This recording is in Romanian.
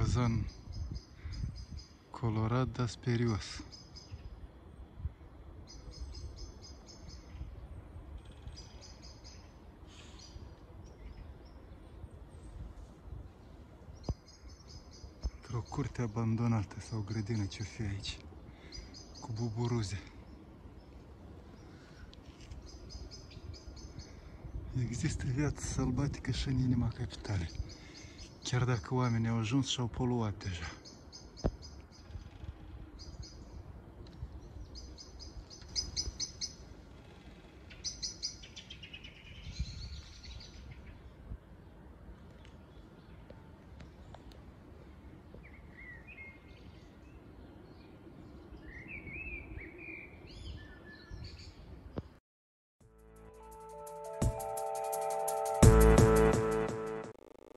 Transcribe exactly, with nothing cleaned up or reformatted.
Gozon colorat, dar sperios. Într-o curte abandonată sau grădină ce-o fi aici, cu buburuze. Există viață sălbatică și în inima capitalei, chiar dacă oamenii au ajuns și au poluat deja.